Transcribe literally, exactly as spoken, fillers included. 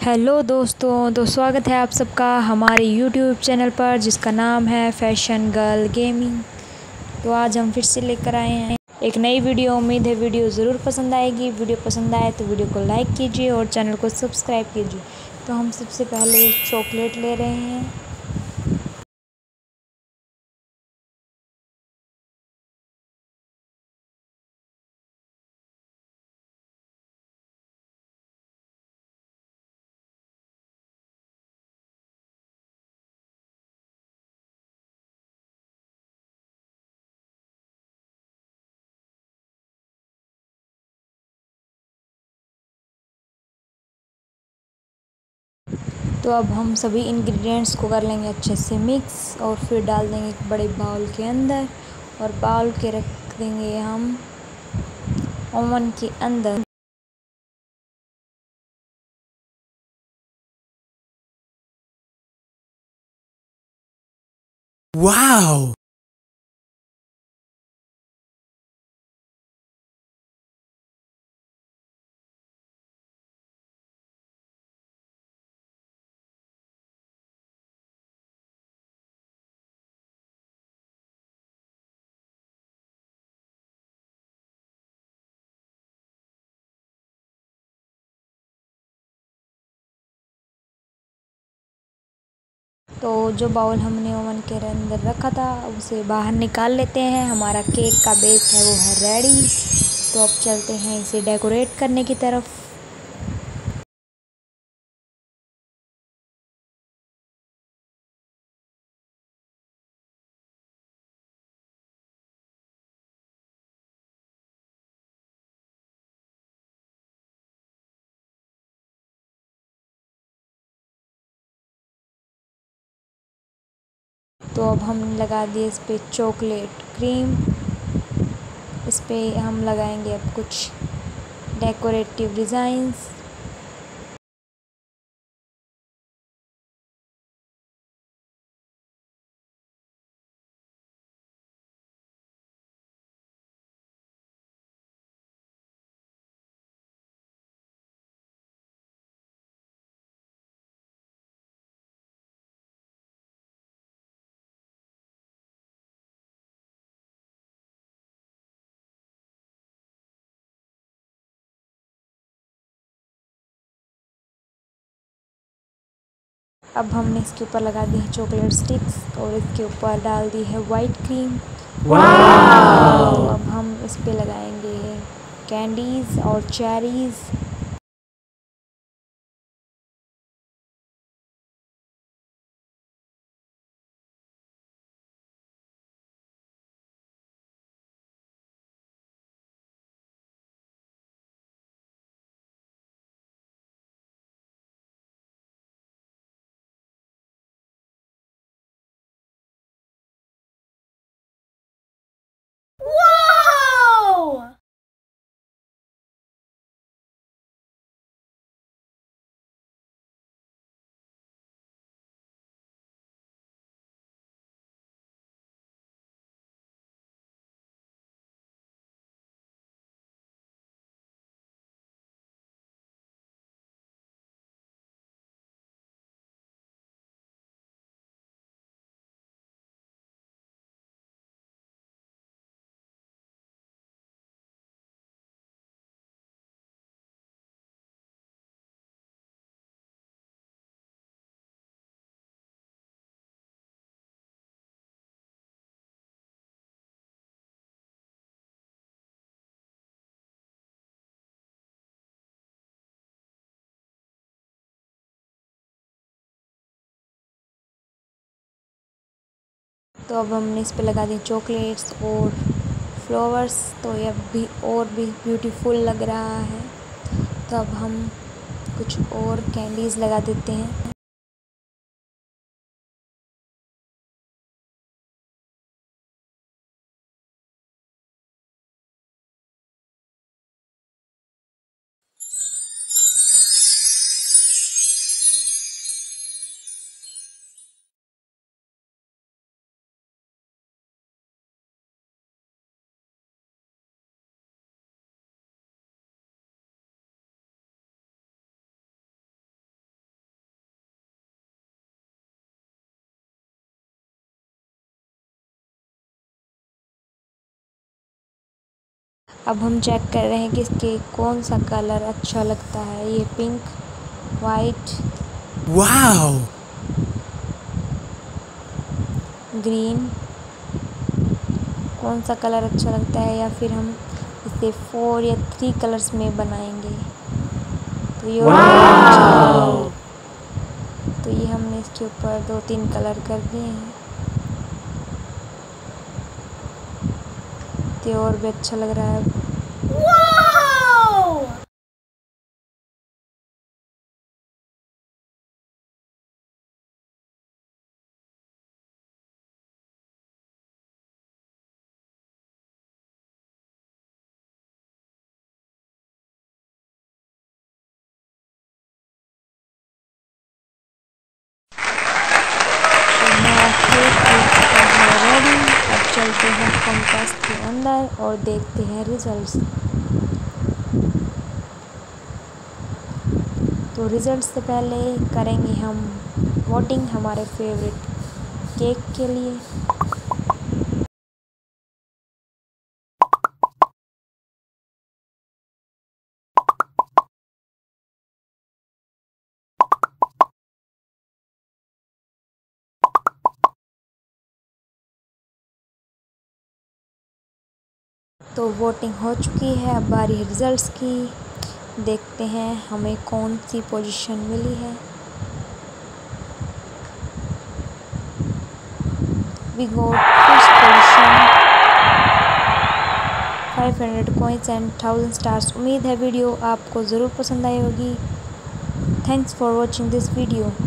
Hello दोस्तों, तो स्वागत है आप सबका हमारे यूट्यूब चैनल पर जिसका नाम है फैशन गर्ल गेमिंग। तो आज हम फिर से लेकर आए हैं एक नई वीडियो। उम्मीद है वीडियो ज़रूर पसंद आएगी। वीडियो पसंद आए तो वीडियो को लाइक कीजिए और चैनल को सब्सक्राइब कीजिए। तो हम सबसे पहले चॉकलेट ले रहे हैं। तो अब हम सभी इंग्रेडिएंट्स को कर लेंगे अच्छे से मिक्स और फिर डाल देंगे एक बड़े बाउल के अंदर और बाउल के रख देंगे हम ओवन के अंदर। Wow! तो जो बाउल हमने ओवन के अंदर रखा था उसे बाहर निकाल लेते हैं। हमारा केक का बेस है वो है रेडी। तो अब चलते हैं इसे डेकोरेट करने की तरफ। तो अब हम लगा दिए इस पर चॉकलेट क्रीम। इस पर हम लगाएंगे अब कुछ डेकोरेटिव डिज़ाइंस। अब हमने इसके ऊपर लगा दी है चॉकलेट स्टिक्स और इसके ऊपर डाल दी है वाइट क्रीम। तो अब हम इस पे लगाएंगे कैंडीज़ और चेरीज़। तो अब हमने इस पे लगा दी चॉकलेट्स और फ्लावर्स। तो ये अब भी और भी ब्यूटीफुल लग रहा है। तो अब हम कुछ और कैंडीज़ लगा देते हैं। अब हम चेक कर रहे हैं कि इसके कौन सा कलर अच्छा लगता है। ये पिंक, वाइट, वाओ, ग्रीन, कौन सा कलर अच्छा लगता है, या फिर हम इसे फोर या थ्री कलर्स में बनाएंगे तो ये और तो ये हमने इसके ऊपर दो तीन कलर कर दिए हैं तो और भी अच्छा लग रहा है। रेडी, अब चलते हैं कॉन्टेस्ट के अंदर और देखते हैं रिजल्ट्स। तो रिजल्ट्स से पहले करेंगे हम वोटिंग हमारे फेवरेट केक के लिए। तो वोटिंग हो चुकी है, अब बारी है रिजल्ट्स की। देखते हैं हमें कौन सी पोजीशन मिली है। We got first position, five hundred coins and thousand stars. उम्मीद है वीडियो आपको ज़रूर पसंद आई होगी। Thanks for watching this video.